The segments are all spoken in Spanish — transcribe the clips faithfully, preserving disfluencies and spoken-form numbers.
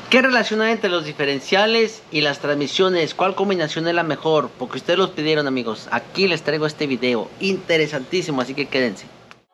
¿Qué relación hay entre los diferenciales y las transmisiones? ¿Cuál combinación es la mejor? Porque ustedes los pidieron, amigos. Aquí les traigo este video interesantísimo, así que quédense.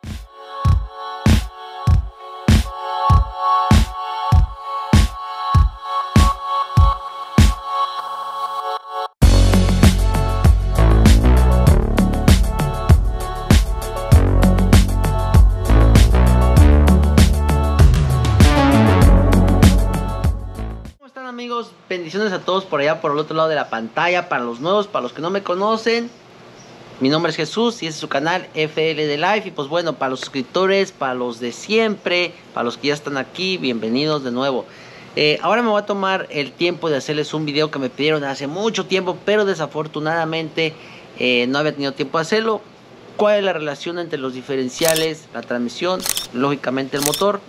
Amigos, bendiciones a todos por allá por el otro lado de la pantalla. Para los nuevos, para los que no me conocen, mi nombre es Jesús y este es su canal F L D Life. Y pues bueno, para los suscriptores, para los de siempre, para los que ya están aquí, bienvenidos de nuevo. eh, Ahora me voy a tomar el tiempo de hacerles un video que me pidieron hace mucho tiempo, pero desafortunadamente eh, no había tenido tiempo de hacerlo. ¿Cuál es la relación entre los diferenciales, la transmisión, lógicamente el motor?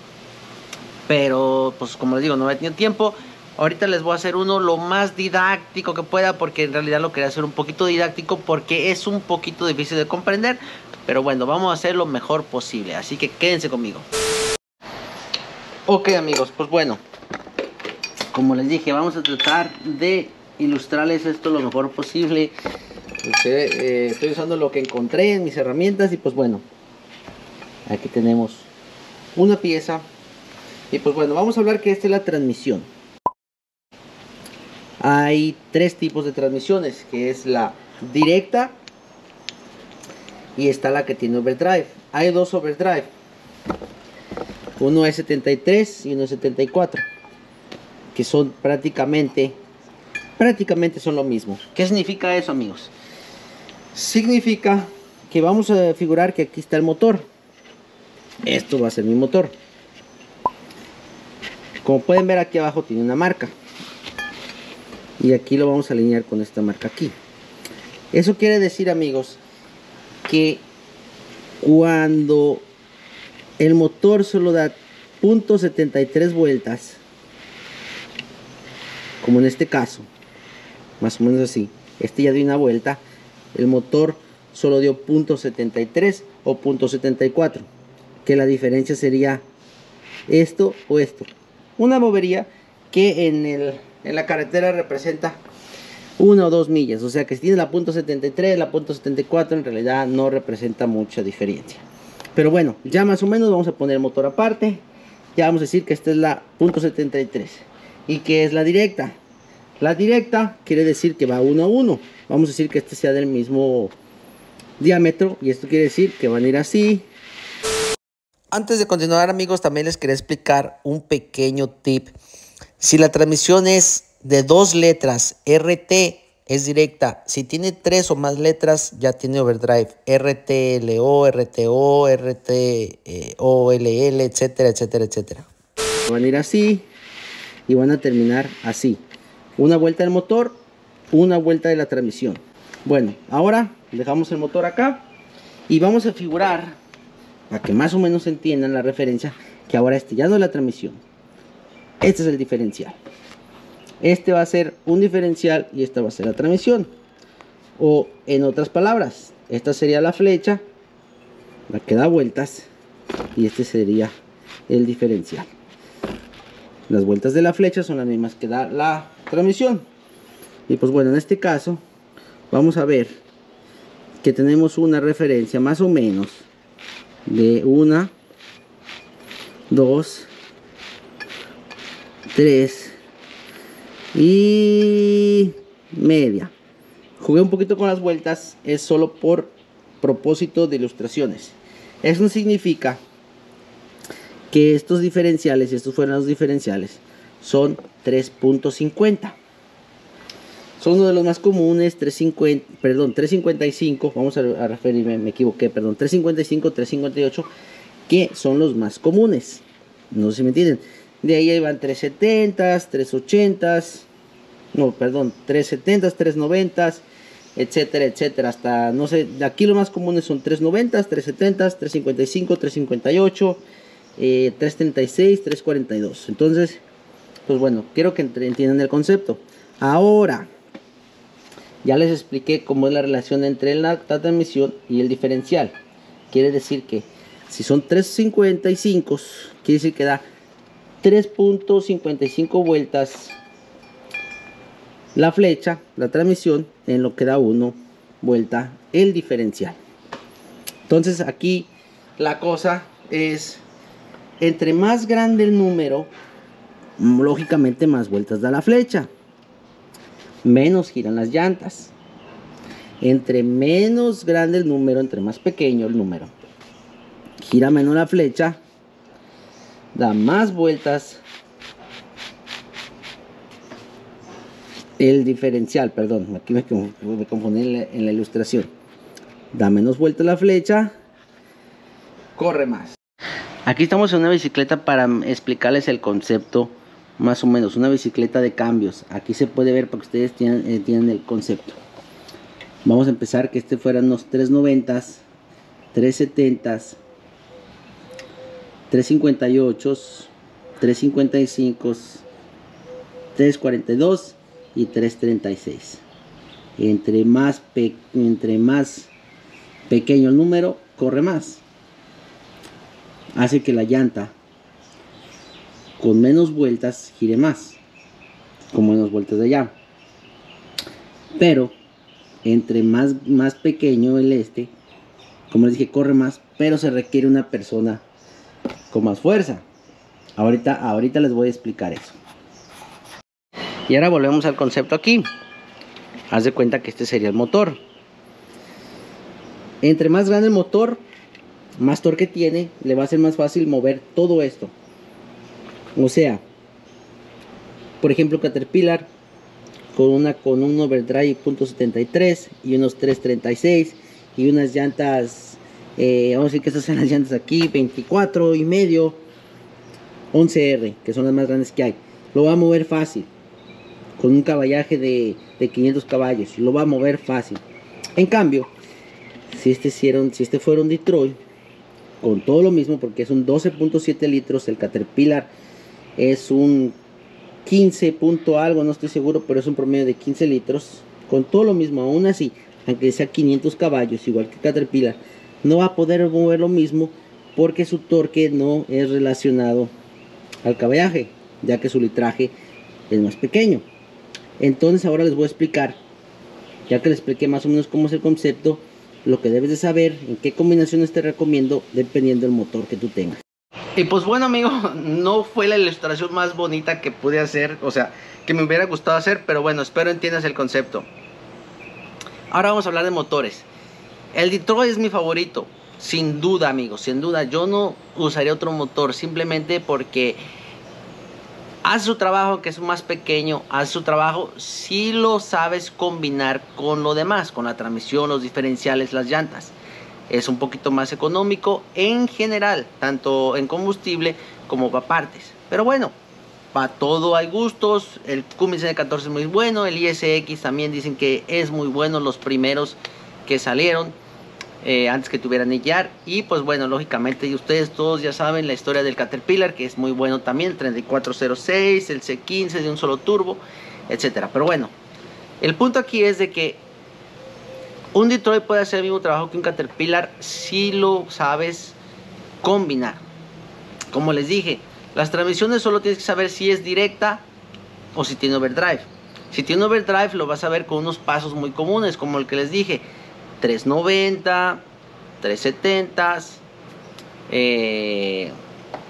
Pero pues como les digo, no había tenido tiempo. Ahorita les voy a hacer uno lo más didáctico que pueda, porque en realidad lo quería hacer un poquito didáctico porque es un poquito difícil de comprender. Pero bueno, vamos a hacer lo mejor posible, así que quédense conmigo. Ok amigos, pues bueno, como les dije, vamos a tratar de ilustrarles esto lo mejor posible. eh, Estoy usando lo que encontré en mis herramientas y pues bueno, aquí tenemos una pieza. Y pues bueno, vamos a hablar que esta es la transmisión. Hay tres tipos de transmisiones, que es la directa y está la que tiene overdrive. Hay dos overdrive, uno es setenta y tres y uno es setenta y cuatro, que son prácticamente prácticamente son lo mismo. ¿Qué significa eso, amigos? Significa que vamos a figurar que aquí está el motor. Esto va a ser mi motor. Como pueden ver, aquí abajo tiene una marca y aquí lo vamos a alinear con esta marca aquí. Eso quiere decir, amigos, que cuando el motor solo da punto setenta y tres vueltas, como en este caso, más o menos así, este ya dio una vuelta, el motor solo dio punto setenta y tres o punto setenta y cuatro, que la diferencia sería esto o esto. Una bobería que en, el, en la carretera representa una o dos millas. O sea que si tienes la punto setenta y tres, la punto setenta y cuatro, en realidad no representa mucha diferencia. Pero bueno, ya más o menos vamos a poner el motor aparte. Ya vamos a decir que esta es la punto setenta y tres. ¿Y que es la directa? La directa quiere decir que va uno a uno. Vamos a decir que este sea del mismo diámetro. Y esto quiere decir que van a ir así. Antes de continuar, amigos, también les quería explicar un pequeño tip. Si la transmisión es de dos letras, R T es directa. Si tiene tres o más letras, ya tiene overdrive. R T L O, R T O, R T O L L, etcétera, etcétera, etcétera. Van a ir así y van a terminar así. Una vuelta del motor, una vuelta de la transmisión. Bueno, ahora dejamos el motor acá y vamos a figurar, para que más o menos entiendan la referencia, que ahora este ya no es la transmisión. Este es el diferencial. Este va a ser un diferencial y esta va a ser la transmisión. O en otras palabras, esta sería la flecha, la que da vueltas, y este sería el diferencial. Las vueltas de la flecha son las mismas que da la transmisión. Y pues bueno, en este caso vamos a ver que tenemos una referencia más o menos de una, dos, tres y media. Jugué un poquito con las vueltas, es solo por propósito de ilustraciones. Eso no significa que estos diferenciales, si estos fueran los diferenciales, son tres punto cincuenta. Son uno de los más comunes, tres cincuenta, perdón, tres cincuenta y cinco, vamos a, a referirme, me equivoqué, perdón, tres cincuenta y cinco, tres cincuenta y ocho, que son los más comunes. No sé si me entienden. De ahí van tres setenta, tres ochenta, no, perdón, tres setenta, tres noventa, etcétera, etcétera. Hasta, no sé, de aquí los más comunes son tres noventa, tres setenta, tres cincuenta y cinco, tres cincuenta y ocho, eh, tres treinta y seis, tres cuarenta y dos. Entonces, pues bueno, quiero que entiendan el concepto. Ahora, ya les expliqué cómo es la relación entre la, la transmisión y el diferencial. Quiere decir que si son tres cincuenta y cinco, quiere decir que da tres punto cincuenta y cinco vueltas la flecha, la transmisión, en lo que da uno vuelta el diferencial. Entonces aquí la cosa es, entre más grande el número, lógicamente más vueltas da la flecha, menos giran las llantas. Entre menos grande el número, entre más pequeño el número, gira menos la flecha, da más vueltas el diferencial, perdón, aquí me, me confundí en la, en la ilustración. Da menos vueltas la flecha, corre más. Aquí estamos en una bicicleta para explicarles el concepto, más o menos, una bicicleta de cambios. Aquí se puede ver para que ustedes tienen, eh, tienen el concepto. Vamos a empezar que este fueran unos tres noventa, tres setenta, tres cincuenta y ocho, tres cincuenta y cinco, tres cuarenta y dos y tres treinta y seis. Entre más, pe entre más pequeño el número, corre más. Hace que la llanta con menos vueltas gire más, con menos vueltas de allá. Pero entre más, más pequeño el este, como les dije, corre más, pero se requiere una persona con más fuerza. Ahorita, ahorita les voy a explicar eso. Y ahora volvemos al concepto aquí. Haz de cuenta que este sería el motor. Entre más grande el motor, más torque tiene, le va a ser más fácil mover todo esto. O sea, por ejemplo, Caterpillar con una con un overdrive punto setenta y tres y unos tres treinta y seis y unas llantas, eh, vamos a decir que estas son las llantas aquí, veinticuatro y medio, once R, que son las más grandes que hay. Lo va a mover fácil, con un caballaje de, de quinientos caballos, lo va a mover fácil. En cambio, si este, hicieron, si este fuera un Detroit, con todo lo mismo, porque es un doce punto siete litros, el Caterpillar es un quince punto algo, no estoy seguro, pero es un promedio de quince litros, con todo lo mismo, aún así, aunque sea quinientos caballos, igual que Caterpillar, no va a poder mover lo mismo, porque su torque no es relacionado al caballaje, ya que su litraje es más pequeño. Entonces ahora les voy a explicar, ya que les expliqué más o menos cómo es el concepto, lo que debes de saber, en qué combinaciones te recomiendo, dependiendo del motor que tú tengas. Y pues bueno, amigo, no fue la ilustración más bonita que pude hacer, o sea, que me hubiera gustado hacer, pero bueno, espero entiendas el concepto. Ahora vamos a hablar de motores. El Detroit es mi favorito, sin duda, amigos, sin duda. Yo no usaría otro motor, simplemente porque hace su trabajo, que es más pequeño, hace su trabajo si lo sabes combinar con lo demás, con la transmisión, los diferenciales, las llantas. Es un poquito más económico en general, tanto en combustible como para partes. Pero bueno, para todo hay gustos. El Cummins N catorce es muy bueno, el I S X también dicen que es muy bueno, los primeros que salieron eh, antes que tuvieran E Y A R. Y pues bueno, lógicamente, y ustedes todos ya saben la historia del Caterpillar, que es muy bueno también, el treinta y cuatro cero seis, el C quince de un solo turbo, etcétera. Pero bueno, el punto aquí es de que un Detroit puede hacer el mismo trabajo que un Caterpillar si lo sabes combinar. Como les dije, las transmisiones solo tienes que saber si es directa o si tiene overdrive. Si tiene overdrive lo vas a ver con unos pasos muy comunes, como el que les dije, tres noventa, tres setenta, eh,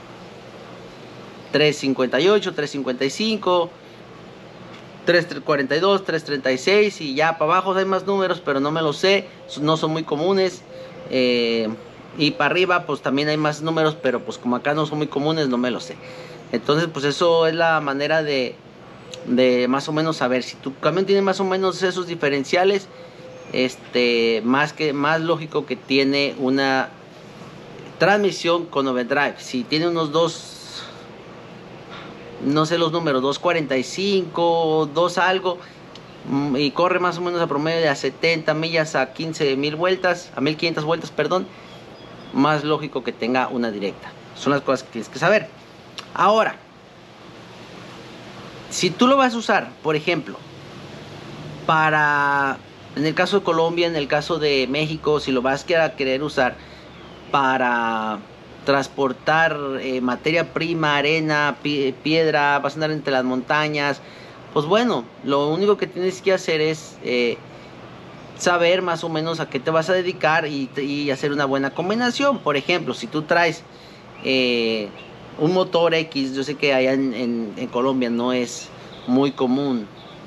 tres cincuenta y ocho, tres cincuenta y cinco, tres cuarenta y dos, tres treinta y seis, y ya para abajo hay más números, pero no me los sé, no son muy comunes. Eh, y para arriba pues también hay más números, pero pues como acá no son muy comunes, no me los sé. Entonces pues eso es la manera de, de más o menos saber si tu camión tiene más o menos esos diferenciales. Este, más que más lógico que tiene una transmisión con overdrive. Si tiene unos dos, no sé los números, dos cuarenta y cinco, dos algo, y corre más o menos a promedio de a setenta millas a quince mil vueltas, a mil quinientas vueltas, perdón, más lógico que tenga una directa. Son las cosas que tienes que saber. Ahora, si tú lo vas a usar, por ejemplo, para, en el caso de Colombia, en el caso de México, si lo vas a querer usar para transportar eh, materia prima, arena, pie, piedra, vas a andar entre las montañas, pues bueno, lo único que tienes que hacer es eh, saber más o menos a qué te vas a dedicar y, y hacer una buena combinación. Por ejemplo, si tú traes eh, un motor X, yo sé que allá en, en, en Colombia no es muy común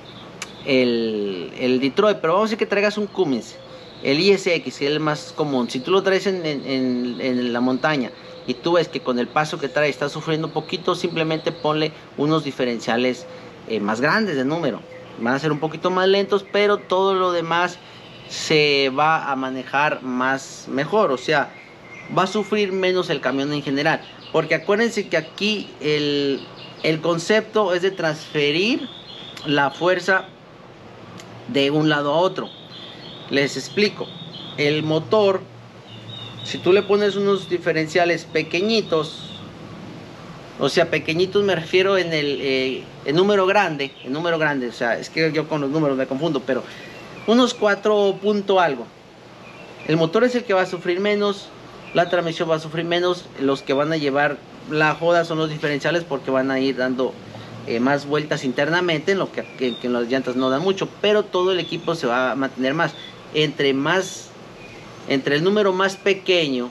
el, el Detroit, pero vamos a decir que traigas un Cummins, el I S X, que es el más común. Si tú lo traes en, en, en, en la montaña y tú ves que con el paso que trae está sufriendo un poquito, simplemente ponle unos diferenciales eh, más grandes de número. Van a ser un poquito más lentos, pero todo lo demás se va a manejar más mejor, o sea, va a sufrir menos el camión en general, porque acuérdense que aquí el, el concepto es de transferir la fuerza de un lado a otro. Les explico. El motor, si tú le pones unos diferenciales pequeñitos, o sea, pequeñitos me refiero en el eh, en número grande, en número grande, o sea, es que yo con los números me confundo, pero unos cuatro punto algo. El motor es el que va a sufrir menos, la transmisión va a sufrir menos, los que van a llevar la joda son los diferenciales porque van a ir dando eh, más vueltas internamente, en lo que, que, que en las llantas no dan mucho, pero todo el equipo se va a mantener más. Entre más, entre el número más pequeño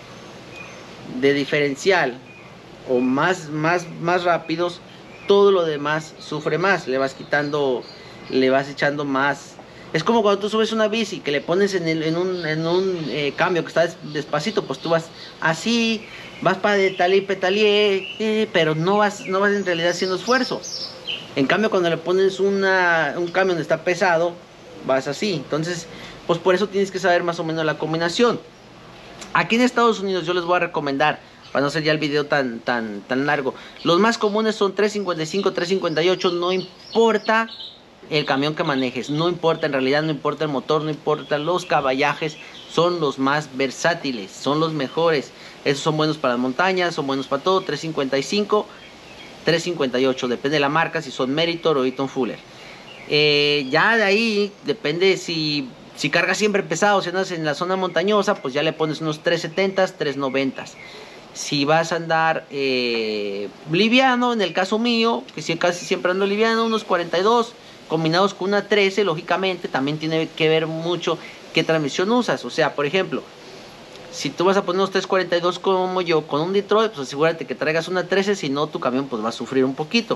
de diferencial o más, más, más rápidos, todo lo demás sufre más, le vas quitando, le vas echando más. Es como cuando tú subes una bici que le pones en, el, en un, en un eh, cambio que está despacito, pues tú vas así, vas para pedalear, pedalear, eh, pero no vas, no vas en realidad haciendo esfuerzo. En cambio, cuando le pones una, un cambio donde está pesado, vas así. Entonces, pues por eso tienes que saber más o menos la combinación. Aquí en Estados Unidos yo les voy a recomendar, para no hacer ya el video tan, tan, tan largo, los más comunes son tres cincuenta y cinco, tres cincuenta y ocho, no importa el camión que manejes, no importa, en realidad no importa el motor, no importa los caballajes, son los más versátiles, son los mejores. Esos son buenos para las montañas, son buenos para todo. Tres cincuenta y cinco, tres cincuenta y ocho, depende de la marca, si son Meritor o Eaton Fuller. Eh, ya de ahí depende si, si cargas siempre pesado, si andas en la zona montañosa, pues ya le pones unos tres setenta, tres noventa. Si vas a andar eh, liviano, en el caso mío, que si casi siempre ando liviano, unos cuarenta y dos, combinados con una trece, lógicamente también tiene que ver mucho qué transmisión usas. O sea, por ejemplo, si tú vas a poner unos tres cuarenta y dos como yo, con un Detroit, pues asegúrate que traigas una trece, si no tu camión pues va a sufrir un poquito.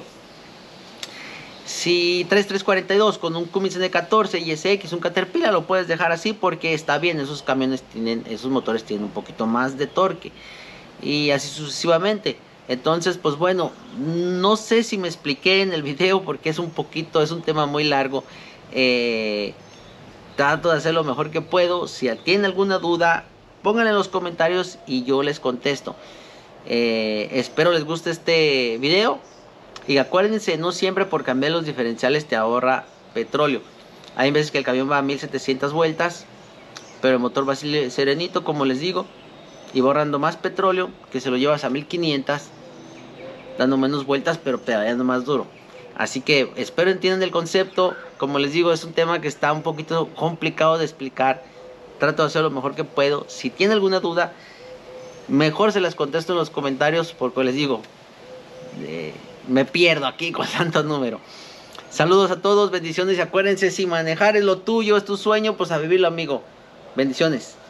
Si traes tres cuarenta y dos con un Cummins N catorce y S X, un Caterpillar, lo puedes dejar así porque está bien, esos camiones tienen, esos motores tienen un poquito más de torque. Y así sucesivamente. Entonces, pues bueno, no sé si me expliqué en el video porque es un poquito, es un tema muy largo. Eh, trato de hacer lo mejor que puedo. Si tienen alguna duda, pónganla en los comentarios y yo les contesto. Eh, espero les guste este video. Y acuérdense, no siempre por cambiar los diferenciales te ahorra petróleo. Hay veces que el camión va a mil setecientas vueltas, pero el motor va así serenito, como les digo, y va ahorrando más petróleo, que se lo llevas a mil quinientas, dando menos vueltas, pero pedaleando más duro. Así que espero entiendan el concepto. Como les digo, es un tema que está un poquito complicado de explicar. Trato de hacer lo mejor que puedo. Si tienen alguna duda, mejor se las contesto en los comentarios, porque les digo, eh, me pierdo aquí con tanto número. Saludos a todos, bendiciones, y acuérdense, si manejar es lo tuyo, es tu sueño, pues a vivirlo, amigo. Bendiciones.